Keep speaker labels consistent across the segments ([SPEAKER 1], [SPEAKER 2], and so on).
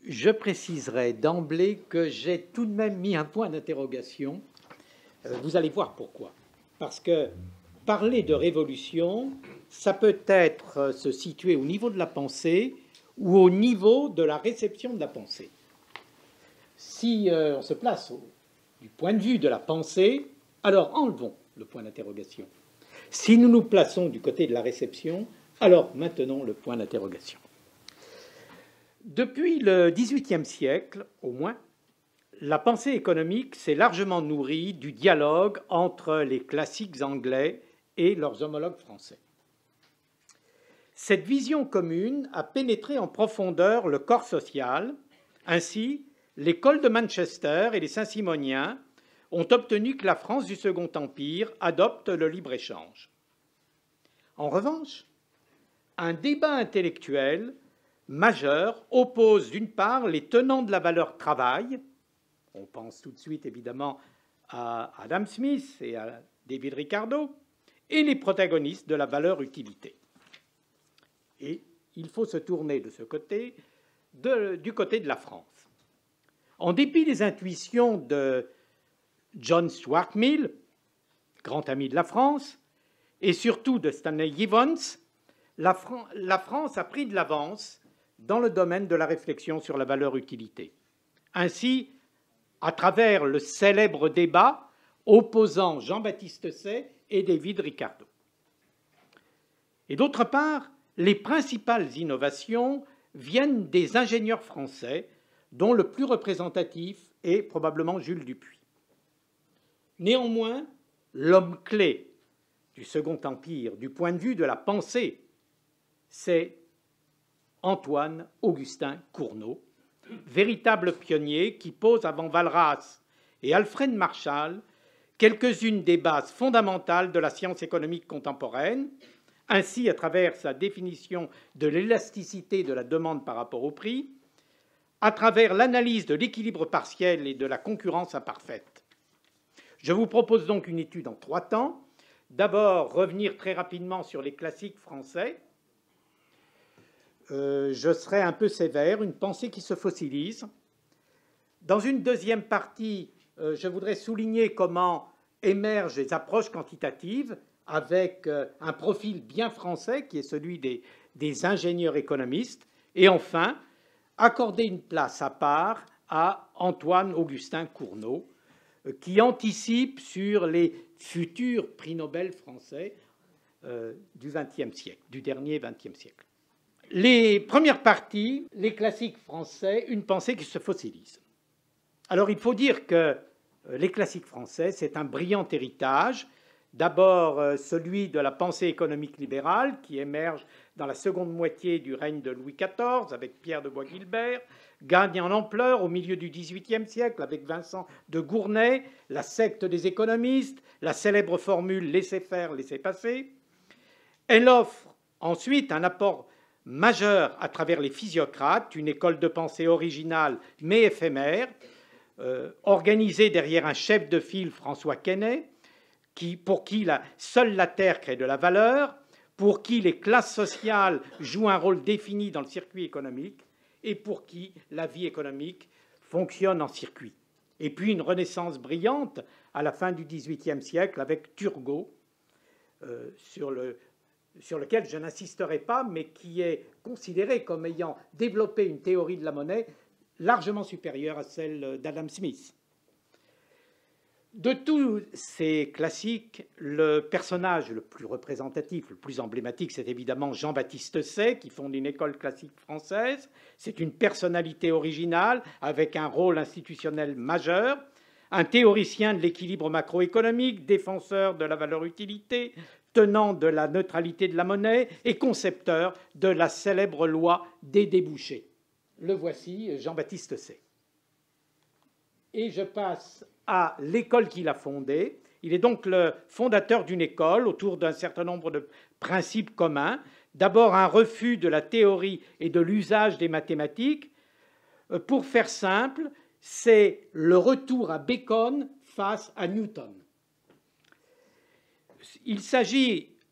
[SPEAKER 1] Je préciserai d'emblée que j'ai tout de même mis un point d'interrogation. Vous allez voir pourquoi. Parce que parler de révolution, ça peut être se situer au niveau de la pensée ou au niveau de la réception de la pensée. Si on se place du point de vue de la pensée, alors enlevons le point d'interrogation. Si nous nous plaçons du côté de la réception, alors maintenons le point d'interrogation. Depuis le XVIIIe siècle, au moins, la pensée économique s'est largement nourrie du dialogue entre les classiques anglais et leurs homologues français. Cette vision commune a pénétré en profondeur le corps social. Ainsi, l'école de Manchester et les Saint-Simoniens ont obtenu que la France du Second Empire adopte le libre-échange. En revanche, un débat intellectuel majeur oppose d'une part les tenants de la valeur travail, on pense tout de suite évidemment à Adam Smith et à David Ricardo, et les protagonistes de la valeur utilité. Et il faut se tourner de ce côté, du côté de la France. En dépit des intuitions de John Stuart Mill, grand ami de la France, et surtout de Stanley Gibbons, la France a pris de l'avance dans le domaine de la réflexion sur la valeur utilité. Ainsi, à travers le célèbre débat opposant Jean-Baptiste Say et David Ricardo. Et d'autre part, les principales innovations viennent des ingénieurs français, dont le plus représentatif est probablement Jules Dupuy. Néanmoins, l'homme clé du Second Empire, du point de vue de la pensée, c'est Antoine-Augustin Cournot, véritable pionnier qui pose avant Walras et Alfred Marshall quelques-unes des bases fondamentales de la science économique contemporaine, ainsi à travers sa définition de l'élasticité de la demande par rapport au prix, à travers l'analyse de l'équilibre partiel et de la concurrence imparfaite. Je vous propose donc une étude en 3 temps. D'abord, revenir très rapidement sur les classiques français. Je serai un peu sévère, une pensée qui se fossilise. Dans une deuxième partie, je voudrais souligner comment émergent les approches quantitatives avec un profil bien français qui est celui des ingénieurs économistes. Et enfin, accorder une place à part à Antoine-Augustin Cournot, qui anticipe sur les futurs prix Nobel français du XXe siècle, du dernier XXe siècle. Les premières parties, les classiques français, une pensée qui se fossilise. Alors il faut dire que les classiques français, c'est un brillant héritage. D'abord celui de la pensée économique libérale qui émerge dans la seconde moitié du règne de Louis XIV avec Pierre de Bois-Guilbert, gagne en ampleur au milieu du XVIIIe siècle avec Vincent de Gournay, la secte des économistes, la célèbre formule « laissez faire, laissez passer ». Elle offre ensuite un apport majeur à travers les physiocrates, une école de pensée originale mais éphémère, organisée derrière un chef de file, François Quesnay, pour qui seule la terre crée de la valeur, pour qui les classes sociales jouent un rôle défini dans le circuit économique et pour qui la vie économique fonctionne en circuit. Et puis une renaissance brillante à la fin du XVIIIe siècle avec Turgot, sur lequel je n'insisterai pas, mais qui est considéré comme ayant développé une théorie de la monnaie largement supérieure à celle d'Adam Smith. De tous ces classiques, le personnage le plus représentatif, le plus emblématique, c'est évidemment Jean-Baptiste Say, qui fonde une école classique française. C'est une personnalité originale avec un rôle institutionnel majeur, un théoricien de l'équilibre macroéconomique, défenseur de la valeur utilité, tenant de la neutralité de la monnaie et concepteur de la célèbre loi des débouchés. Le voici, Jean-Baptiste Say. Et je passe à l'école qu'il a fondée. Il est donc le fondateur d'une école autour d'un certain nombre de principes communs. D'abord, un refus de la théorie et de l'usage des mathématiques. Pour faire simple, c'est le retour à Bacon face à Newton. Il s'agit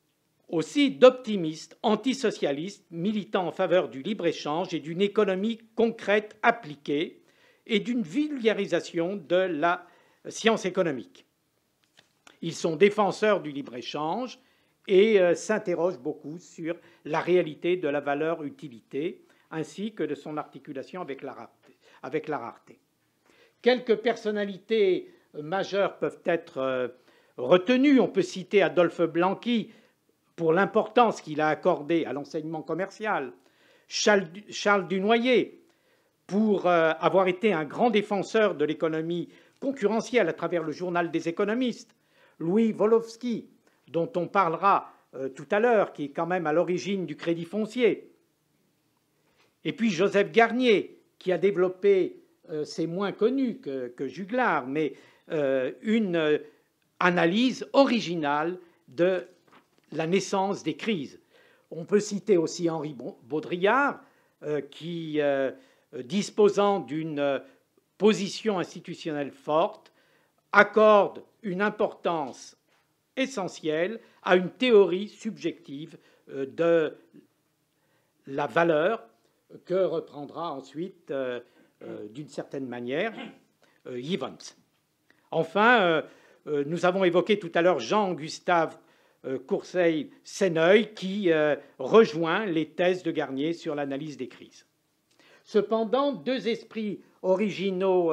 [SPEAKER 1] aussi d'optimistes antisocialistes militant en faveur du libre-échange et d'une économie concrète appliquée et d'une vulgarisation de la science économique. Ils sont défenseurs du libre-échange et s'interrogent beaucoup sur la réalité de la valeur-utilité ainsi que de son articulation avec la rareté. Quelques personnalités majeures peuvent être retenues. On peut citer Adolphe Blanqui pour l'importance qu'il a accordée à l'enseignement commercial, Charles Dunoyer pour avoir été un grand défenseur de l'économie concurrentielle à travers le journal des économistes, Louis Wolowski, dont on parlera tout à l'heure, qui est quand même à l'origine du crédit foncier, et puis Joseph Garnier, qui a développé, c'est moins connu que Juglar, mais une analyse originale de la naissance des crises. On peut citer aussi Henri Baudrillard, qui, disposant d'une position institutionnelle forte, accorde une importance essentielle à une théorie subjective de la valeur que reprendra ensuite, d'une certaine manière, Evans. Enfin, nous avons évoqué tout à l'heure Jean-Gustave Courseille-Senneuil, qui rejoint les thèses de Garnier sur l'analyse des crises. Cependant, deux esprits originaux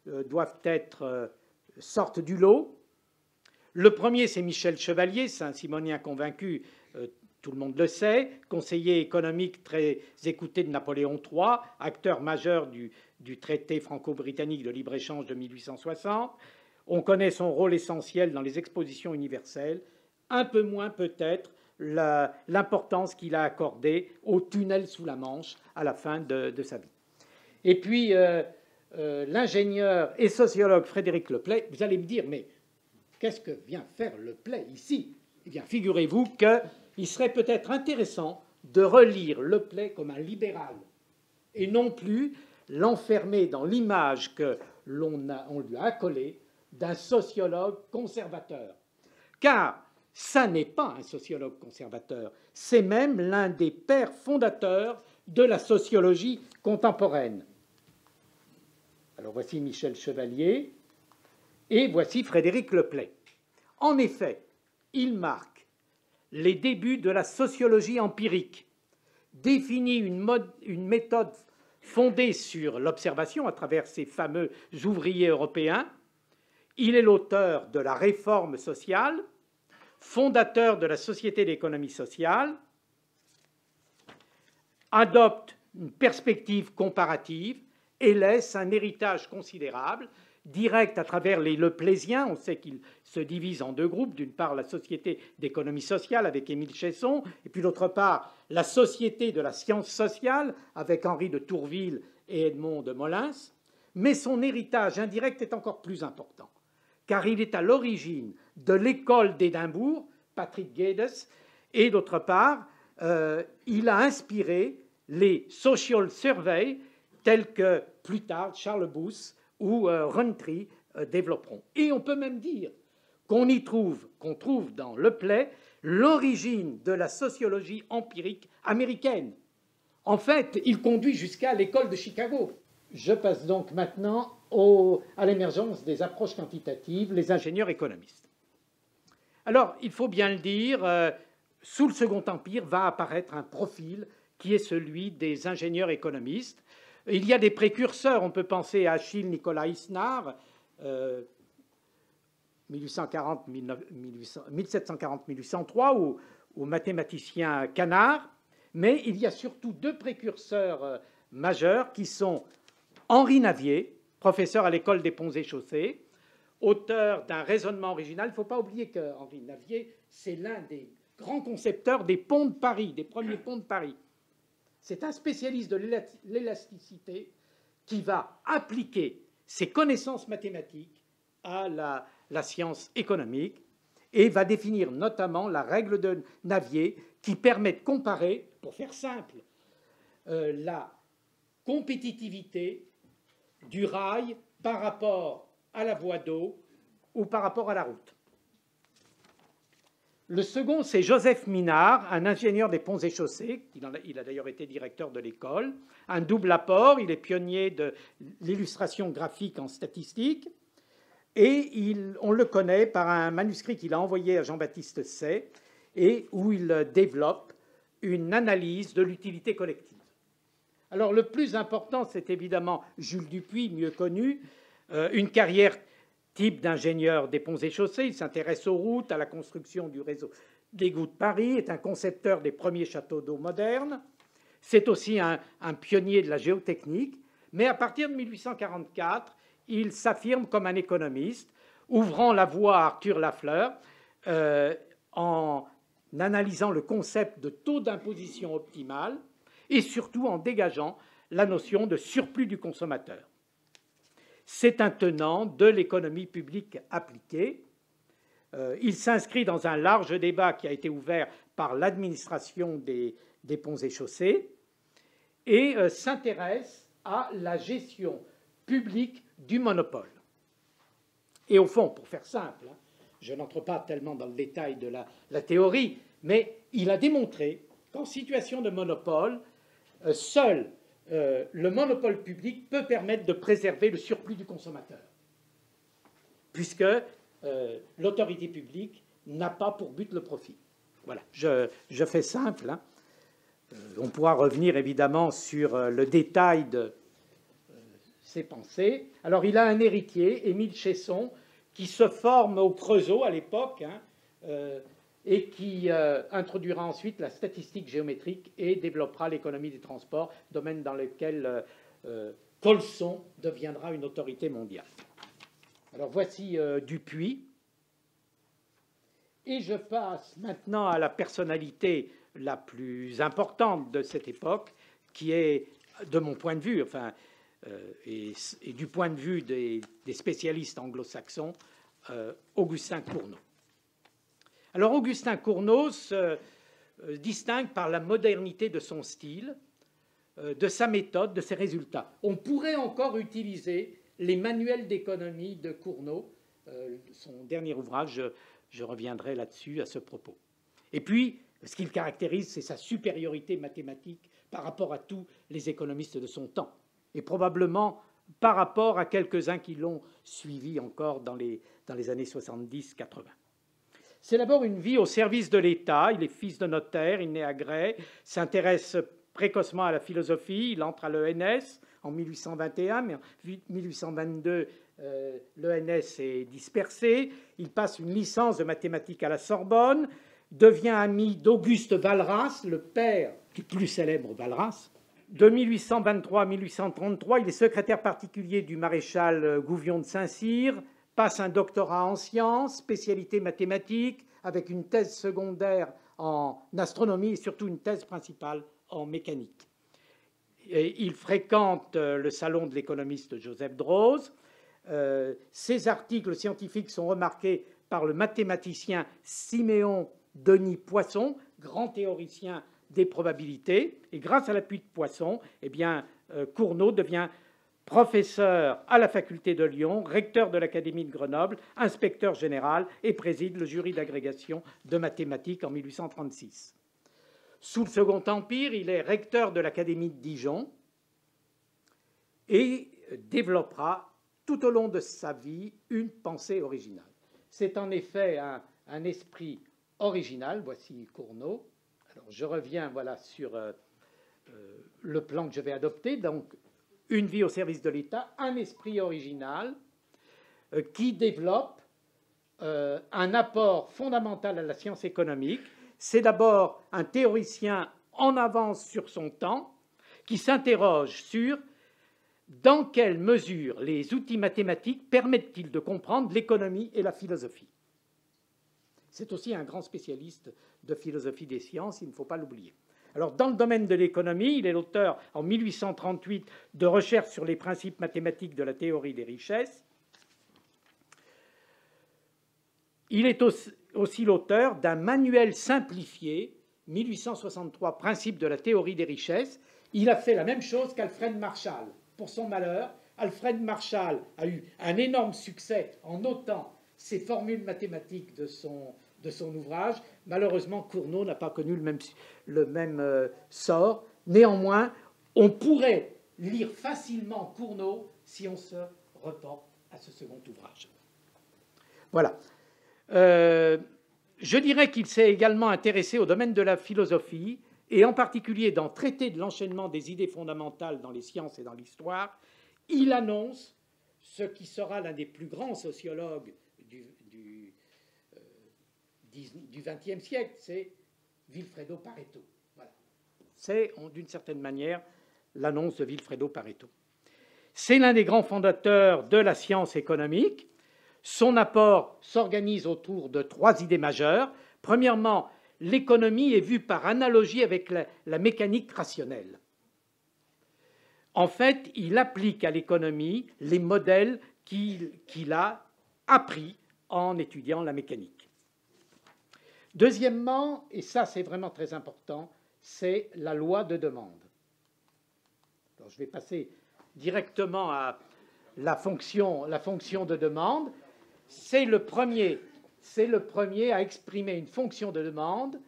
[SPEAKER 1] sortent du lot. Le premier, c'est Michel Chevalier, saint-simonien convaincu, tout le monde le sait, conseiller économique très écouté de Napoléon III, acteur majeur du traité franco-britannique de libre-échange de 1860. On connaît son rôle essentiel dans les expositions universelles, un peu moins peut-être l'importance qu'il a accordée au tunnel sous la Manche à la fin de sa vie. Et puis, l'ingénieur et sociologue Frédéric Leplay, vous allez me dire, mais qu'est-ce que vient faire Leplay ici? Eh bien, figurez-vous qu'il serait peut-être intéressant de relire Leplay comme un libéral et non plus l'enfermer dans l'image que l'on lui a accolée d'un sociologue conservateur. Car ça n'est pas un sociologue conservateur, c'est même l'un des pères fondateurs de la sociologie contemporaine. Alors voici Michel Chevalier et voici Frédéric Leplay. En effet, il marque les débuts de la sociologie empirique, définit une méthode fondée sur l'observation à travers ces fameux ouvriers européens. Il est l'auteur de la réforme sociale, fondateur de la Société d'économie sociale, adopte une perspective comparative et laisse un héritage considérable, direct à travers les Leplésiens. On sait qu'ils se divisent en deux groupes. D'une part, la Société d'économie sociale avec Émile Chesson, et puis d'autre part, la Société de la science sociale avec Henri de Tourville et Edmond de Molins. Mais son héritage indirect est encore plus important, car il est à l'origine de l'école d'Édimbourg, Patrick Guedes, et d'autre part, il a inspiré les social surveys tels que plus tard Charles Booth ou Rountree développeront. Et on peut même dire qu'on trouve dans Leplay l'origine de la sociologie empirique américaine. En fait, il conduit jusqu'à l'école de Chicago. Je passe donc maintenant à l'émergence des approches quantitatives, les ingénieurs économistes. Alors, il faut bien le dire, sous le Second Empire va apparaître un profil qui est celui des ingénieurs économistes. Il y a des précurseurs, on peut penser à Achille Nicolas Isnard, 1740-1803, ou au mathématicien Canard, mais il y a surtout deux précurseurs majeurs qui sont Henri Navier, professeur à l'école des Ponts et Chaussées, auteur d'un raisonnement original. Il ne faut pas oublier que Henri Navier, c'est l'un des grands concepteurs des ponts de Paris, des premiers ponts de Paris. C'est un spécialiste de l'élasticité qui va appliquer ses connaissances mathématiques à la science économique et va définir notamment la règle de Navier qui permet de comparer, pour faire simple, la compétitivité du rail par rapport à la voie d'eau ou par rapport à la route. Le second, c'est Joseph Minard, un ingénieur des ponts et chaussées. Il a d'ailleurs été directeur de l'école. Un double apport. Il est pionnier de l'illustration graphique en statistique. Et on le connaît par un manuscrit qu'il a envoyé à Jean-Baptiste Say et où il développe une analyse de l'utilité collective. Alors le plus important, c'est évidemment Jules Dupuy, mieux connu, une carrière type d'ingénieur des ponts et chaussées. Il s'intéresse aux routes, à la construction du réseau d'égouts de Paris, est un concepteur des premiers châteaux d'eau modernes. C'est aussi un pionnier de la géotechnique. Mais à partir de 1844, il s'affirme comme un économiste, ouvrant la voie à Arthur Lafleur en analysant le concept de taux d'imposition optimal et surtout en dégageant la notion de surplus du consommateur. C'est un tenant de l'économie publique appliquée. Il s'inscrit dans un large débat qui a été ouvert par l'administration des ponts et chaussées et s'intéresse à la gestion publique du monopole. Et au fond, pour faire simple, je n'entre pas tellement dans le détail de la théorie, mais il a démontré qu'en situation de monopole, seul le monopole public peut permettre de préserver le surplus du consommateur, puisque l'autorité publique n'a pas pour but le profit. Voilà, je fais simple. On pourra revenir évidemment sur le détail de ses pensées. Alors il a un héritier, Émile Chesson, qui se forme au Creusot à l'époque, et qui introduira ensuite la statistique géométrique et développera l'économie des transports, domaine dans lequel Colson deviendra une autorité mondiale. Alors voici Dupuy. Et je passe maintenant à la personnalité la plus importante de cette époque, qui est, de mon point de vue, et du point de vue des spécialistes anglo-saxons, Augustin Cournot. Alors Augustin Cournot se distingue par la modernité de son style, de sa méthode, de ses résultats. On pourrait encore utiliser les manuels d'économie de Cournot, son dernier ouvrage, je reviendrai là-dessus à ce propos. Et puis, ce qui le caractérise, c'est sa supériorité mathématique par rapport à tous les économistes de son temps, et probablement par rapport à quelques-uns qui l'ont suivi encore dans les années 70-80. C'est d'abord une vie au service de l'État. Il est fils de notaire, il naît à Grès, s'intéresse précocement à la philosophie. Il entre à l'ENS en 1821, mais en 1822, l'ENS est dispersé. Il passe une licence de mathématiques à la Sorbonne, devient ami d'Auguste Walras, le père du plus célèbre Walras. De 1823 à 1833, il est secrétaire particulier du maréchal Gouvion de Saint-Cyr, passe un doctorat en sciences, spécialité mathématiques, avec une thèse secondaire en astronomie et surtout une thèse principale en mécanique. Et il fréquente le salon de l'économiste Joseph Droz. Ses articles scientifiques sont remarqués par le mathématicien Siméon Denis Poisson, grand théoricien des probabilités. Et grâce à l'appui de Poisson, Cournot devient professeur à la faculté de Lyon, recteur de l'Académie de Grenoble, inspecteur général et préside le jury d'agrégation de mathématiques en 1836. Sous le Second Empire, il est recteur de l'Académie de Dijon et développera tout au long de sa vie une pensée originale. C'est en effet un esprit original. Voici Cournot. Alors, je reviens sur le plan que je vais adopter. Donc, une vie au service de l'État, un esprit original qui développe un apport fondamental à la science économique. C'est d'abord un théoricien en avance sur son temps qui s'interroge sur dans quelle mesure les outils mathématiques permettent-ils de comprendre l'économie et la philosophie. C'est aussi un grand spécialiste de philosophie des sciences, il ne faut pas l'oublier. Alors, dans le domaine de l'économie, il est l'auteur, en 1838, de recherches sur les principes mathématiques de la théorie des richesses. Il est aussi l'auteur d'un manuel simplifié, 1863, Principes de la théorie des richesses. Il a fait la même chose qu'Alfred Marshall. Pour son malheur, Alfred Marshall a eu un énorme succès en notant ces formules mathématiques de son de son ouvrage. Malheureusement, Cournot n'a pas connu le même sort. Néanmoins, on pourrait lire facilement Cournot si on se reporte à ce second ouvrage. Voilà. Je dirais qu'il s'est également intéressé au domaine de la philosophie, et en particulier dans Traité de l'enchaînement des idées fondamentales dans les sciences et dans l'histoire. Il annonce ce qui sera l'un des plus grands sociologues du XXe siècle, c'est Vilfredo Pareto. Voilà. C'est, d'une certaine manière, l'annonce de Vilfredo Pareto. C'est l'un des grands fondateurs de la science économique. Son apport s'organise autour de 3 idées majeures. Premièrement, l'économie est vue par analogie avec la mécanique rationnelle. En fait, il applique à l'économie les modèles qu'il a appris en étudiant la mécanique. Deuxièmement, et ça c'est vraiment très important, c'est la loi de demande. Alors, je vais passer directement à la fonction de demande. C'est le premier à exprimer une fonction de demande.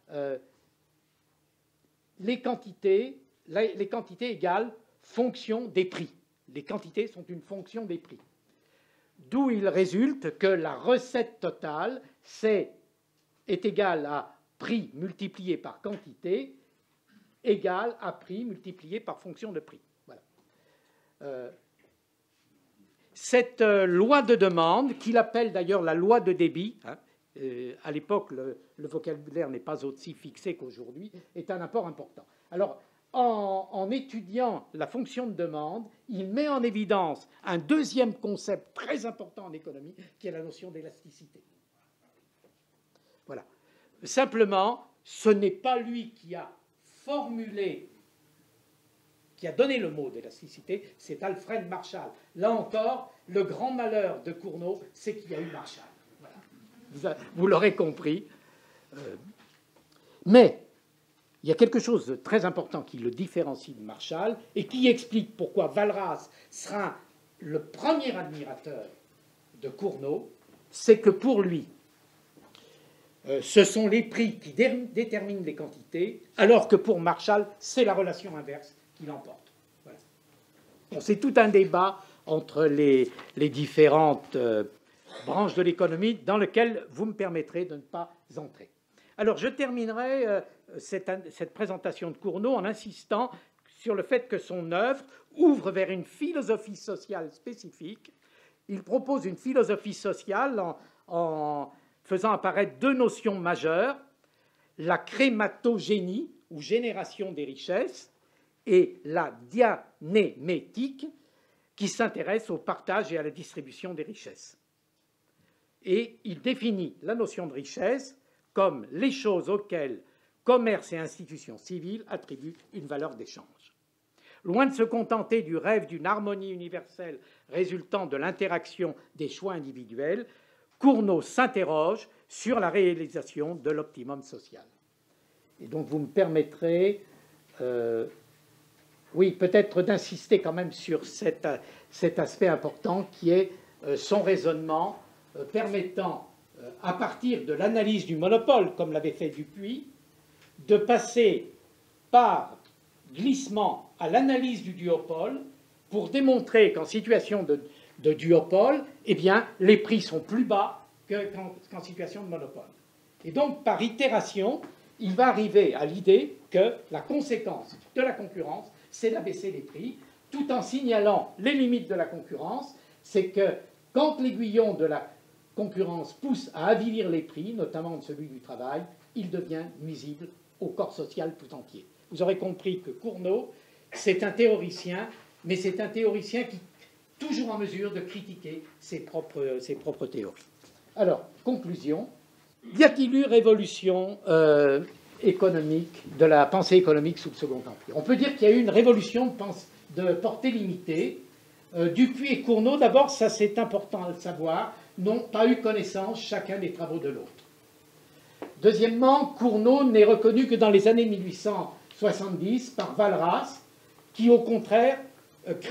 [SPEAKER 1] Les quantités égale fonction des prix. Les quantités sont une fonction des prix. D'où il résulte que la recette totale est égale à prix multiplié par quantité égale à prix multiplié par fonction de prix. Voilà. Cette loi de demande, qu'il appelle d'ailleurs la loi de débit, à l'époque le vocabulaire n'est pas aussi fixé qu'aujourd'hui, est un apport important. Alors, en étudiant la fonction de demande, il met en évidence un deuxième concept très important en économie, qui est la notion d'élasticité. Voilà. Simplement, ce n'est pas lui qui a formulé, qui a donné le mot d'élasticité, c'est Alfred Marshall. Là encore, le grand malheur de Cournot, c'est qu'il y a eu Marshall. Voilà. Vous l'aurez compris. Mais il y a quelque chose de très important qui le différencie de Marshall et qui explique pourquoi Walras sera le premier admirateur de Cournot, c'est que pour lui, ce sont les prix qui déterminent les quantités, alors que pour Marshall, c'est la relation inverse qui l'emporte. Voilà. Bon, c'est tout un débat entre les différentes branches de l'économie dans lequel vous me permettrez de ne pas entrer. Alors, je terminerai cette présentation de Cournot en insistant sur le fait que son œuvre ouvre vers une philosophie sociale spécifique. Il propose une philosophie sociale en faisant apparaître 2 notions majeures, la crématogénie, ou génération des richesses, et la dianémétique, qui s'intéresse au partage et à la distribution des richesses. Et il définit la notion de richesse comme les choses auxquelles commerce et institutions civiles attribuent une valeur d'échange. Loin de se contenter du rêve d'une harmonie universelle résultant de l'interaction des choix individuels, Cournot s'interroge sur la réalisation de l'optimum social. Et donc vous me permettrez, oui, peut-être d'insister quand même sur cet aspect important qui est son raisonnement permettant, à partir de l'analyse du monopole, comme l'avait fait Dupuy, de passer par glissement à l'analyse du duopole pour démontrer qu'en situation de duopole, eh bien, les prix sont plus bas qu'en situation de monopole. Et donc, par itération, il va arriver à l'idée que la conséquence de la concurrence, c'est d'abaisser les prix, tout en signalant les limites de la concurrence. C'est que quand l'aiguillon de la concurrence pousse à avilir les prix, notamment celui du travail, il devient nuisible au corps social tout entier. Vous aurez compris que Cournot, c'est un théoricien, mais c'est un théoricien qui est toujours en mesure de critiquer ses propres théories. Alors, conclusion. Y a-t-il eu révolution économique, de la pensée économique sous le Second Empire? On peut dire qu'il y a eu une révolution de portée limitée. Dupuy et Cournot, d'abord, ça c'est important à le savoir, n'ont pas eu connaissance chacun des travaux de l'autre. Deuxièmement, Cournot n'est reconnu que dans les années 1870 par Walras, qui au contraire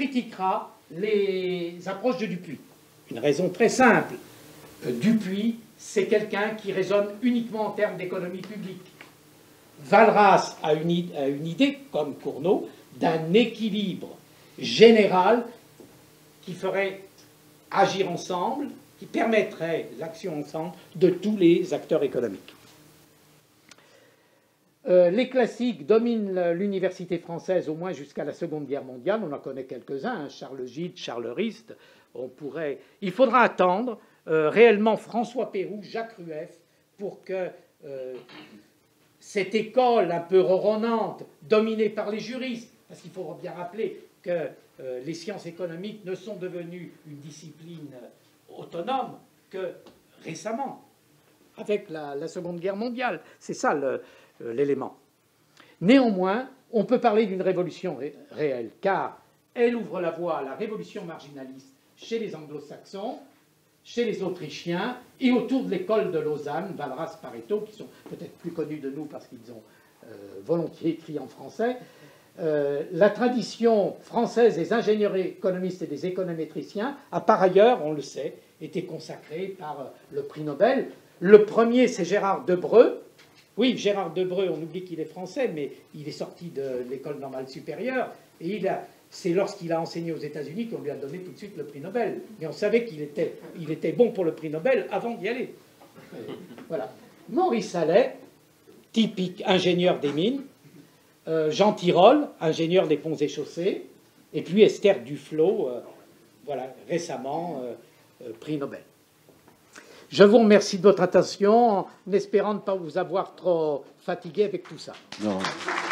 [SPEAKER 1] critiquera les approches de Dupuy. Une raison très simple. Dupuy, c'est quelqu'un qui raisonne uniquement en termes d'économie publique. Walras a une idée, comme Cournot, d'un équilibre général qui ferait agir ensemble, qui permettrait l'action ensemble de tous les acteurs économiques. Les classiques dominent l'université française au moins jusqu'à la Seconde Guerre mondiale. On en connaît quelques-uns, hein, Charles Gide, Charles Rist. Il faudra attendre réellement François Péroux, Jacques Rueff, pour que cette école un peu ronronnante, dominée par les juristes, parce qu'il faut bien rappeler que les sciences économiques ne sont devenues une discipline autonome que récemment, avec la Seconde Guerre mondiale. C'est ça l'élément. Néanmoins, on peut parler d'une révolution réelle, car elle ouvre la voie à la révolution marginaliste chez les anglo-saxons, chez les Autrichiens et autour de l'école de Lausanne, Walras, Pareto, qui sont peut-être plus connus de nous parce qu'ils ont volontiers écrit en français. La tradition française des ingénieurs économistes et des économétriciens a par ailleurs, on le sait, été consacrée par le prix Nobel. Le premier, c'est Gérard Debreu. Oui, Gérard Debreu, on oublie qu'il est français, mais il est sorti de l'école normale supérieure. Et c'est lorsqu'il a enseigné aux États-Unis qu'on lui a donné tout de suite le prix Nobel. Mais on savait qu'il était bon pour le prix Nobel avant d'y aller. Voilà. Maurice Allais, typique ingénieur des mines. Jean Tirole, ingénieur des ponts et chaussées. Et puis Esther Duflo, voilà, récemment prix Nobel. Je vous remercie de votre attention, en espérant ne pas vous avoir trop fatigué avec tout ça.
[SPEAKER 2] Non.